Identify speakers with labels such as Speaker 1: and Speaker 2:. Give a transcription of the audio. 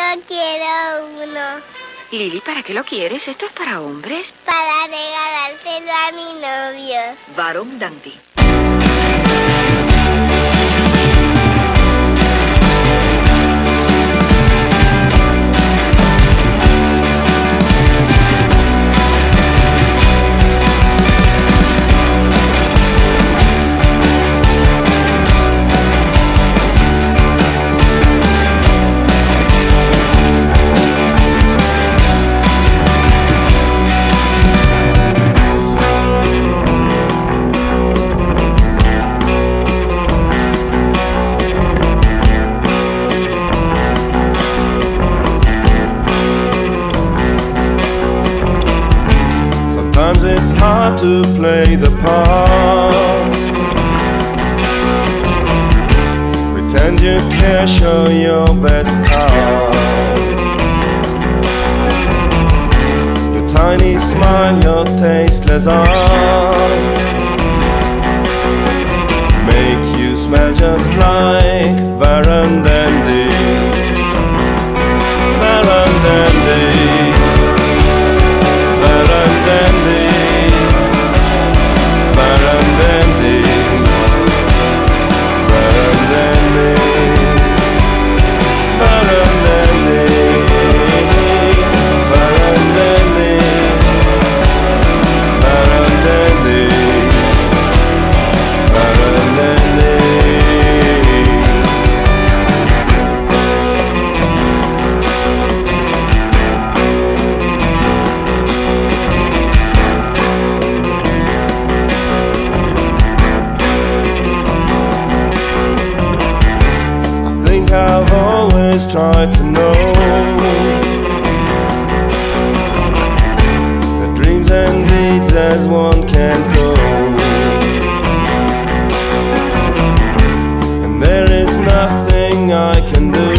Speaker 1: Yo quiero uno.
Speaker 2: Lili, ¿para qué lo quieres? Esto es para hombres.
Speaker 1: Para regalárselo a mi novio.
Speaker 2: Varón Dandy.
Speaker 3: Sometimes it's hard to play the part. Pretend you care, show your best card. Your tiny smile, your tasteless art make you smell just like Varun Dandy. Varun Dandy. I've always tried to know the dreams and deeds as one can't go, and there is nothing I can do.